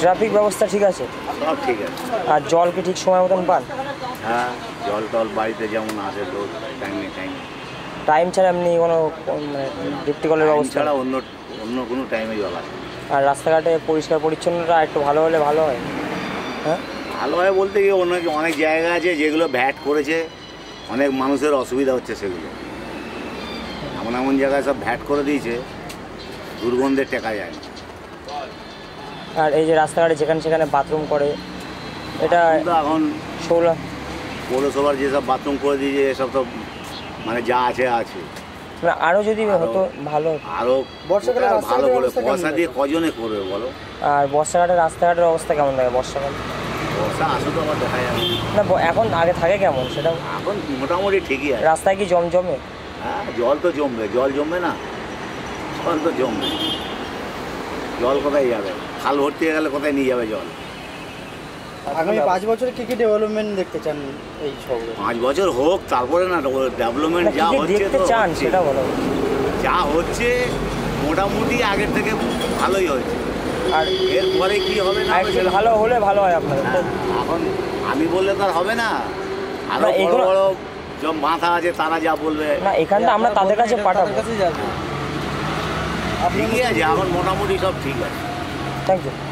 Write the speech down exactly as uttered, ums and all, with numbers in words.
Traffic ব্যবস্থা ঠিক আছে? সব ঠিক আছে। আর জল কি ঠিক সময় মতন পান? হ্যাঁ, জল টল বাড়িতে যেমন আসে তো টাইমে টাইম টাইম ছাড়া এমনি কোনো মানে ডিপটি কলের ব্যবস্থা ছাড়া অন্য অন্য কোনো টাইমে জল আসে। আর রাস্তাঘাটে পরিষ্কার পরিচ্ছন্নতা একটু ভালো হলে ভালো হয়। হ্যাঁ, ভালো হয় বলতে গিয়ে অনেক অনেক জায়গা আছে যেগুলো ভ্যাট করেছে, অনেক মানুষের অসুবিধা হচ্ছে সেগুলো। এমন এমন জায়গায় সব ভ্যাট করে দিয়েছে, দুর্গন্ধে টেকা যায় না। আর এই যে রাস্তাঘাটে যেখানে সেখানে বাথরুম করে, এটা কিন্তু এখন শৌলা পৌরসভার যেসব বাথরুম করে দিয়েছে এসব তো মানে যা আছে আছে। না আরও যদি হতো ভালো হতো। আরও বর্ষাকালে ভালো করে পয়সা দিয়ে কজনে করবে বলো? আর বর্ষাঘাটে রাস্তাঘাটের অবস্থা কেমন থাকে বর্ষাকালে? বর্ষা আসো তো আবার দেখা যাবে না, এখন আগে থাকে কেমন সেটা? এখন মোটামুটি ঠিকই আছে। রাস্তায় কি জমজমে? হ্যাঁ, জল তো জমবে, জল জমবে না? জল তো জমবে। জল কোথায় যাবে? খাল ভর্তি হয়ে গেলে কোথায় নিয়ে যাবে জল? আগামী পাঁচ বছরে কী কী ডেভেলপমেন্ট দেখতে চান এই শহরে? পাঁচ বছর হোক, তারপরে না ডেভেলপমেন্ট যা হচ্ছে দেখতে চান সেটা বলো। যা হচ্ছে মোটামুটি আগের থেকে ভালোই হয়েছে। আর এরপরে কি হবে না হবে ভালো হলে ভালো হয় আপনাদের। এখন আমি বললে তো আর হবে না, আরো বড় বড় সব মাথা আছে তারা যা বলবে না, এখানটা আমরা তাদের কাছে পাঠাবো। কাছে যাবে। ঠিকই আছে, এখন মোটামুটি সব ঠিক আছে। Thank you.